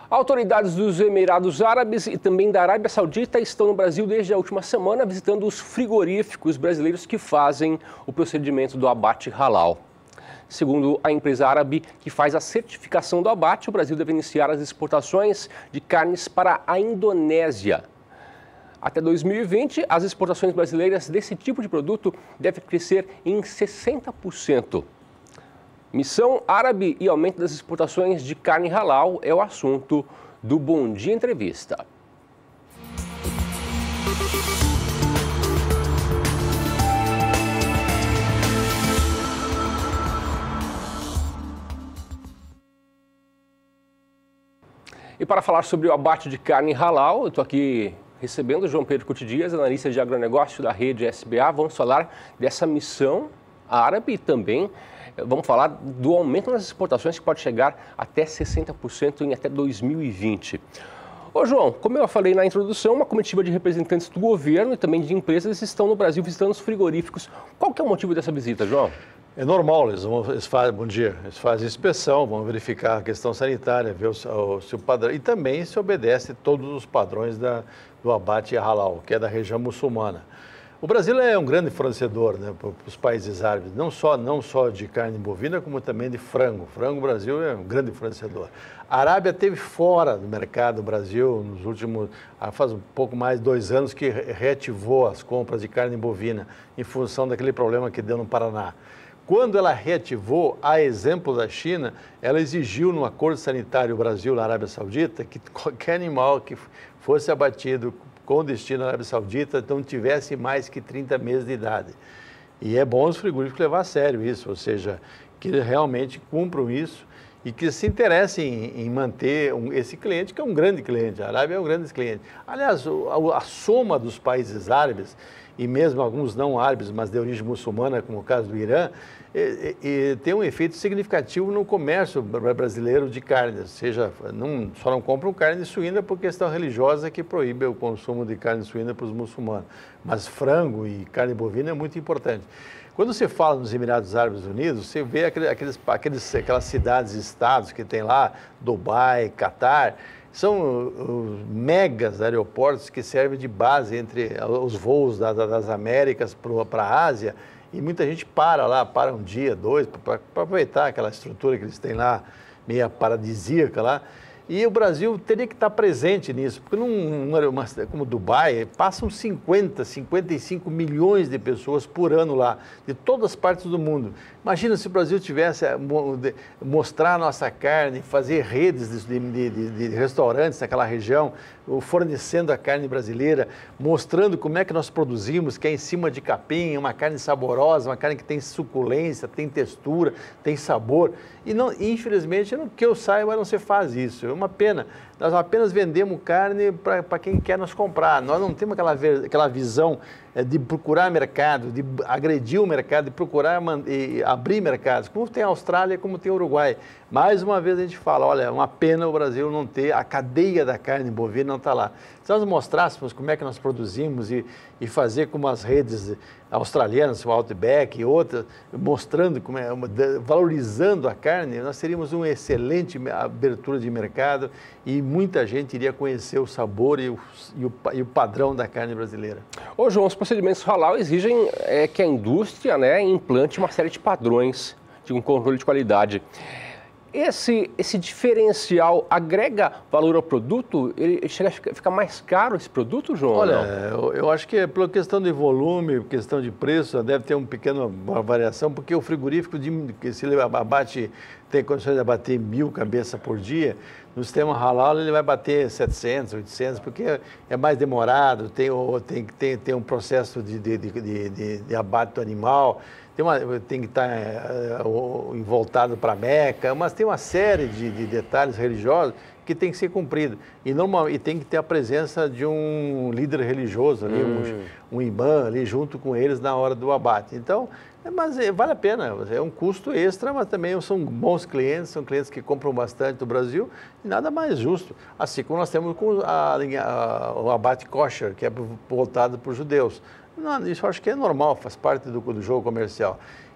Autoridades dos Emirados Árabes e também da Arábia Saudita estão no Brasil desde a última semana visitando os frigoríficos brasileiros que fazem o procedimento do abate halal. Segundo a empresa árabe que faz a certificação do abate, o Brasil deve iniciar as exportações de carnes para a Indonésia. Até 2020, as exportações brasileiras desse tipo de produto devem crescer em 60%. Missão árabe e aumento das exportações de carne halal é o assunto do Bom Dia Entrevista. E para falar sobre o abate de carne halal, eu estou aqui recebendo o João Pedro Couto Dias, analista de agronegócio da rede SBA. Vamos falar dessa missão árabe e também vamos falar do aumento nas exportações que pode chegar até 60% em até 2020. Ô João, como eu falei na introdução, uma comitiva de representantes do governo e também de empresas estão no Brasil visitando os frigoríficos. Qual que é o motivo dessa visita, João? É normal, eles fazem, bom dia, eles fazem inspeção, vão verificar a questão sanitária, ver o padrão e também se obedece todos os padrões do abate halal, que é da região muçulmana. O Brasil é um grande fornecedor, né, para os países árabes, não só de carne bovina, como também de frango. Frango, o Brasil é um grande fornecedor. A Arábia esteve fora do mercado do Brasil nos últimos, faz um pouco mais de 2 anos que reativou as compras de carne bovina em função daquele problema que deu no Paraná. Quando ela reativou, a exemplo da China, ela exigiu no acordo sanitário Brasil na Arábia Saudita que qualquer animal que fosse abatido com destino à Arábia Saudita não tivesse mais que 30 meses de idade. E é bom os frigoríficos levar a sério isso, ou seja, que eles realmente cumpram isso e que se interessem em manter esse cliente, que é um grande cliente. A Arábia é um grande cliente. Aliás, a soma dos países árabes, e mesmo alguns não árabes, mas de origem muçulmana, como o caso do Irã, tem um efeito significativo no comércio brasileiro de carne, ou seja, só não compram carne suína por questão religiosa que proíbe o consumo de carne suína para os muçulmanos, mas frango e carne bovina é muito importante. Quando você fala nos Emirados Árabes Unidos, você vê aquelas cidades-estados que tem lá, Dubai, Catar, são megas aeroportos que servem de base entre os voos das Américas para a Ásia, e muita gente para lá, para um dia, 2, para aproveitar aquela estrutura que eles têm lá, meia paradisíaca lá. E o Brasil teria que estar presente nisso, porque numa cidade como Dubai, passam 55 milhões de pessoas por ano lá, de todas as partes do mundo. Imagina se o Brasil tivesse mostrar a nossa carne, fazer redes de restaurantes naquela região, fornecendo a carne brasileira, mostrando como é que nós produzimos, que é em cima de capim, uma carne saborosa, uma carne que tem suculência, tem textura, tem sabor. E não, infelizmente, que eu saiba, não se faz isso. É uma pena. Nós apenas vendemos carne para quem quer nos comprar. Nós não temos aquela visão de procurar mercado, de agredir o mercado, de procurar abrir mercados, como tem a Austrália, como tem o Uruguai. Mais uma vez a gente fala, olha, é uma pena o Brasil não ter, a cadeia da carne bovina não está lá. Se nós mostrássemos como é que nós produzimos e fazer como as redes australianas, o Outback e outras, mostrando, valorizando a carne, nós teríamos uma excelente abertura de mercado e muita gente iria conhecer o sabor e o padrão da carne brasileira. Ô João, os procedimentos halal exigem que a indústria implante uma série de padrões de um controle de qualidade. Esse diferencial agrega valor ao produto? Ele fica mais caro esse produto, João? Olha, eu acho que pela questão de volume, questão de preço, deve ter uma variação, porque o frigorífico, se ele tem condições de abater 1.000 cabeças por dia, no sistema halal ele vai bater 700, 800, porque é mais demorado, tem um processo de abate do animal, tem que estar voltado para a Meca, mas tem uma série de detalhes religiosos que tem que ser cumprido. E tem que ter a presença de um líder religioso, ali, um imã ali junto com eles na hora do abate. Então, vale a pena, é um custo extra, mas também são bons clientes, são clientes que compram bastante do Brasil e nada mais justo. Assim como nós temos com o abate kosher, que é voltado para os judeus. Não, isso eu acho que é normal, faz parte do jogo comercial.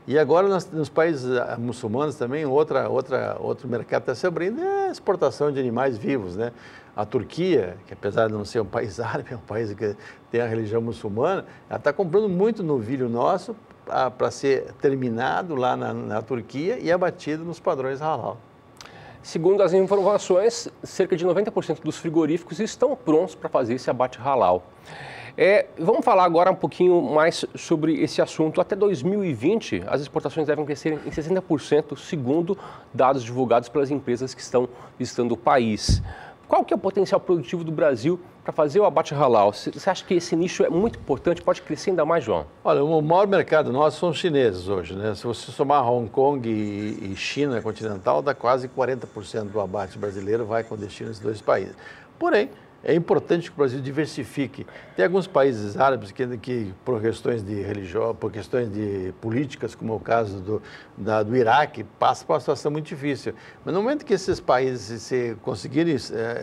E agora, nos países muçulmanos também, outro mercado está se abrindo é a exportação de animais vivos, né? A Turquia, que apesar de não ser um país árabe, é um país que tem a religião muçulmana, ela está comprando muito novilho nosso para ser terminado lá na Turquia e abatido nos padrões halal. Segundo as informações, cerca de 90% dos frigoríficos estão prontos para fazer esse abate halal. Vamos falar agora um pouquinho mais sobre esse assunto. Até 2020, as exportações devem crescer em 60%, segundo dados divulgados pelas empresas que estão visitando o país. Qual que é o potencial produtivo do Brasil para fazer o abate halal? Você acha que esse nicho é muito importante, pode crescer ainda mais, João? Olha, o maior mercado nosso são os chineses hoje, né? Se você somar Hong Kong e China continental, dá quase 40% do abate brasileiro vai com destino a esses dois países. Porém, é importante que o Brasil diversifique. Tem alguns países árabes que por questões de religião, por questões de políticas, como é o caso do Iraque, passam por uma situação muito difícil. Mas no momento que esses países conseguirem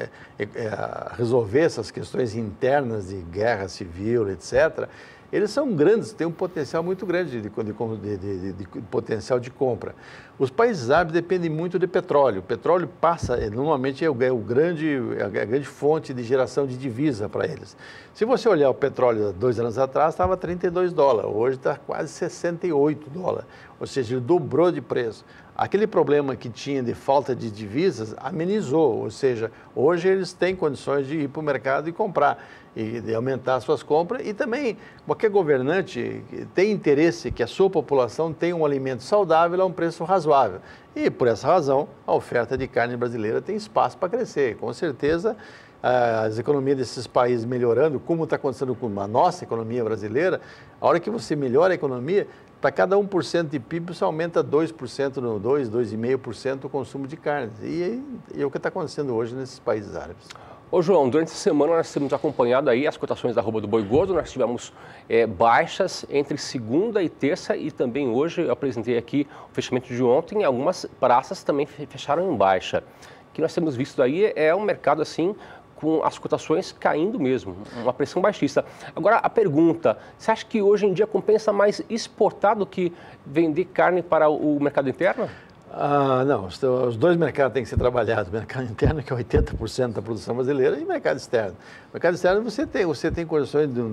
resolver essas questões internas de guerra civil, etc., eles são grandes, têm um potencial muito grande de potencial de compra. Os países árabes dependem muito de petróleo. O petróleo normalmente é a grande fonte de geração de divisa para eles. Se você olhar o petróleo 2 anos atrás, estava $32, hoje está quase $68, ou seja, ele dobrou de preço. Aquele problema que tinha de falta de divisas amenizou, ou seja, hoje eles têm condições de ir para o mercado e comprar, e de aumentar suas compras, e também qualquer governante tem interesse que a sua população tenha um alimento saudável a um preço razoável. E por essa razão, a oferta de carne brasileira tem espaço para crescer. Com certeza, as economias desses países melhorando, como está acontecendo com a nossa economia brasileira, a hora que você melhora a economia, para cada 1% de PIB, você aumenta 2%, 2,5% o consumo de carne. E é o que está acontecendo hoje nesses países árabes. Ô João, durante essa semana nós temos acompanhado aí as cotações da arroba do boi gordo, nós tivemos baixas entre segunda e terça e também hoje eu apresentei aqui o fechamento de ontem, algumas praças também fecharam em baixa. O que nós temos visto aí é um mercado assim com as cotações caindo mesmo, uma pressão baixista. Agora a pergunta, você acha que hoje em dia compensa mais exportar do que vender carne para o mercado interno? Não, os dois mercados têm que ser trabalhados, o mercado interno, que é 80% da produção brasileira, e o mercado externo. O mercado externo você tem condições de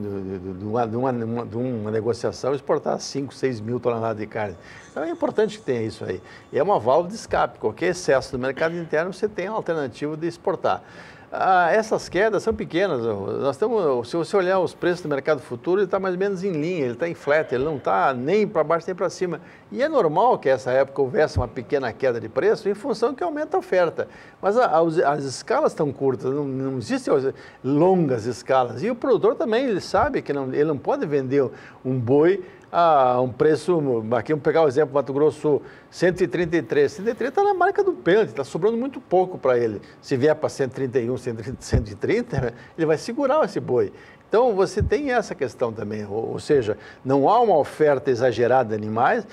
uma negociação exportar 5, 6 mil toneladas de carne. Então é importante que tenha isso aí. E é uma válvula de escape, qualquer excesso do mercado interno você tem a alternativa de exportar. Essas quedas são pequenas. Se você olhar os preços do mercado futuro, ele está mais ou menos em linha, ele está em flat, ele não está nem para baixo nem para cima. E é normal que nessa época houvesse uma pequena queda de preço em função que aumenta a oferta. Mas as escalas estão curtas, não existem longas escalas. E o produtor também, ele sabe que ele não pode vender um boi a um preço, aqui vamos pegar o exemplo do Mato Grosso Sul, 133. 130 está na marca do pênalti, está sobrando muito pouco para ele. Se vier para 131, 130, ele vai segurar esse boi. Então você tem essa questão também, ou seja, não há uma oferta exagerada de animais.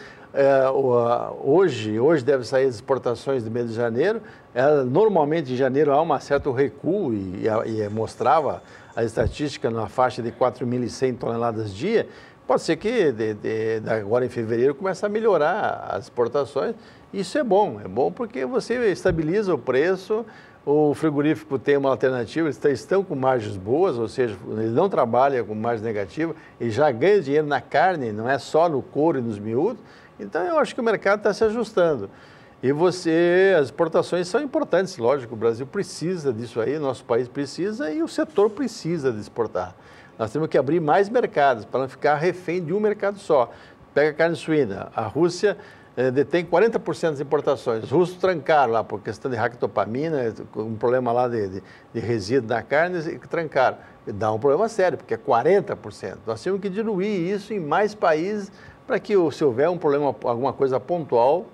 Hoje deve sair as exportações do mês de janeiro. Normalmente em janeiro há um certo recuo e mostrava a estatística na faixa de 4.100 toneladas dia. Pode ser que agora em fevereiro comece a melhorar as exportações. Isso é bom porque você estabiliza o preço, o frigorífico tem uma alternativa, eles estão com margens boas, ou seja, ele não trabalha com margem negativa, ele já ganha dinheiro na carne, não é só no couro e nos miúdos. Então eu acho que o mercado está se ajustando. E as exportações são importantes, lógico, o Brasil precisa disso aí, nosso país precisa e o setor precisa de exportar. Nós temos que abrir mais mercados para não ficar refém de um mercado só. Pega a carne suína, a Rússia detém 40% das importações. Os russos trancaram lá por questão de ractopamina, um problema lá de resíduo na carne, trancaram. Dá um problema sério, porque é 40%. Nós temos que diluir isso em mais países para que, se houver um problema, alguma coisa pontual,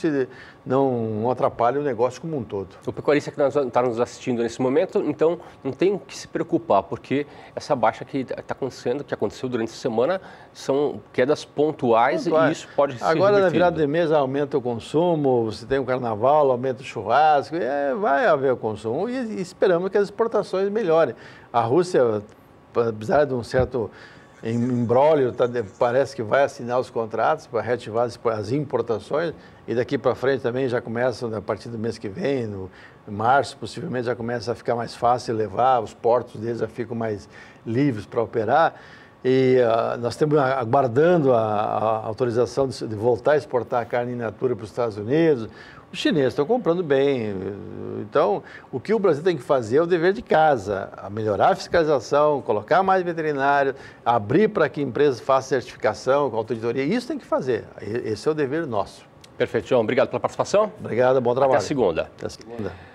não atrapalhe o negócio como um todo. O pecuarista que está nos assistindo nesse momento, então, não tem que se preocupar, porque essa baixa que está acontecendo, que aconteceu durante a semana, são quedas pontuais. E isso pode ser agora, revertido. Na virada de mês, aumenta o consumo, você tem o carnaval, aumenta o churrasco, vai haver o consumo e esperamos que as exportações melhorem. A Rússia, apesar de um certo em imbróglio, parece que vai assinar os contratos para reativar as importações, e daqui para frente também já começa, a partir do mês que vem, no março, possivelmente já começa a ficar mais fácil levar, os portos deles já ficam mais livres para operar. E nós estamos aguardando a autorização de voltar a exportar a carne in natura para os Estados Unidos. Os chineses estão comprando bem. Então, o que o Brasil tem que fazer é o dever de casa, melhorar a fiscalização, colocar mais veterinário, abrir para que empresas façam certificação com auditoria. Isso tem que fazer. Esse é o dever nosso. Perfeito, João. Obrigado pela participação. Obrigado, bom trabalho. Até a segunda. Até a segunda.